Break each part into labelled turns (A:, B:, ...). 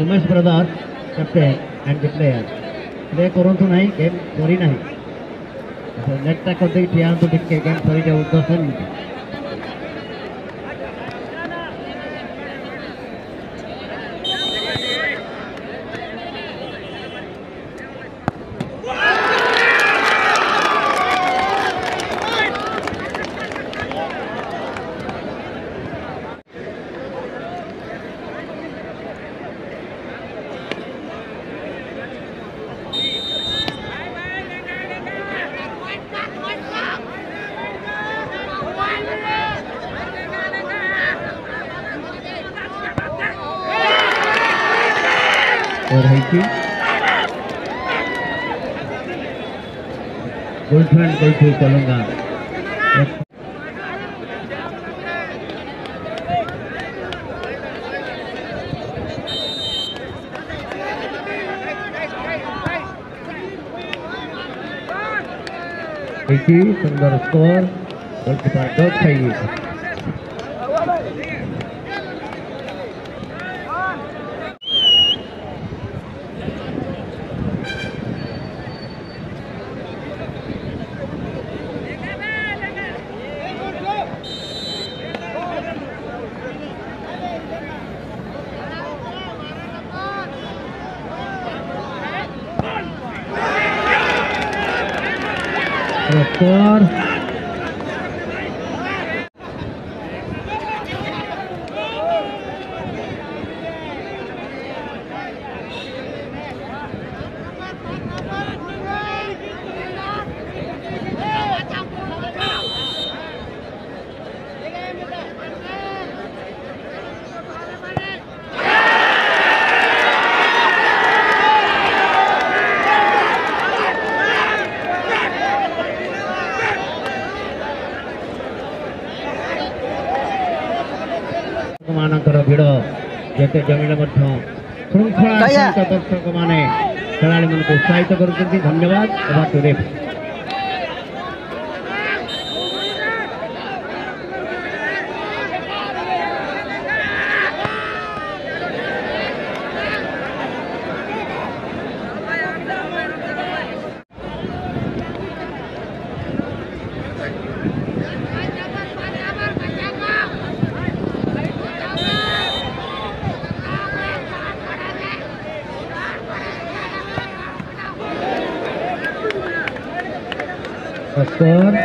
A: Umesh brother captain and the player play करंतु नहीं game सरी नहीं नेट टा करते ठिया तो ठीक गेम सरी जाऊ 10 मिनिट और है कि गुल्थू एंड गुल्थू चलूंगा सुंदर स्कोर गोलकीपर डॉट चाहिए स्कोर मानकर भिड़ जेते जमीन श्रृंखला दर्शक माने खेलाड़ी मन को उत्साहित कर धन्यवाद। स्कोर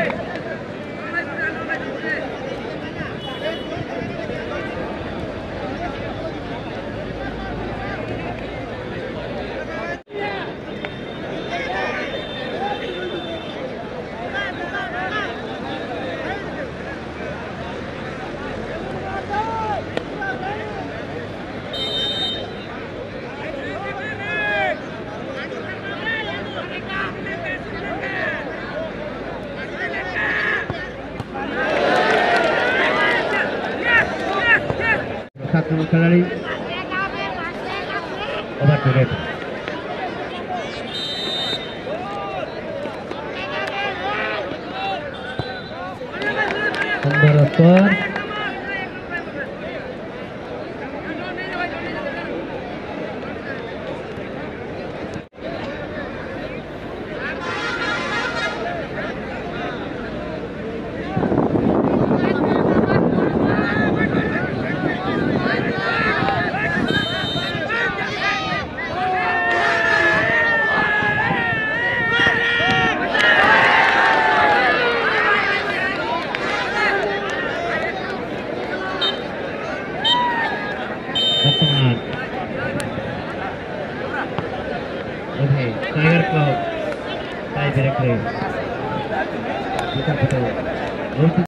A: खिलाड़ी ओवर टू रेट सुंदर score tiger club tie directly